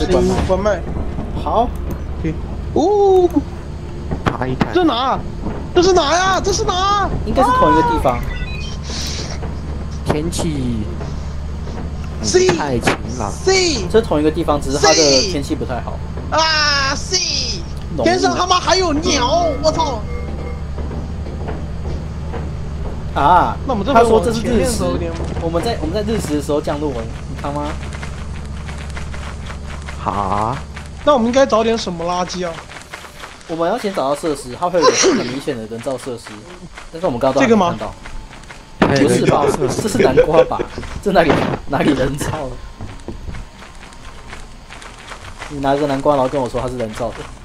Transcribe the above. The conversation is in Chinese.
关麦。 好。 哦。 爬一台。 这哪？这是哪呀？这是哪？ 应该是同一个地方。 天气。 C 太晴朗。 C， 这是同一个地方，只是它的天气不太好。 啊 C， 天上他妈还有鸟，我操！ 啊， 那我们这他说这是日食，我们在日食的时候降落，你看吗？ 哈？ 那我们应该找点什么垃圾啊？ 我们要先找到设施，它会有很明显的人造设施，但是我们刚刚都没看到。 不是吧？这是南瓜吧？这哪里人造的？你拿个南瓜，然后跟我说它是人造的。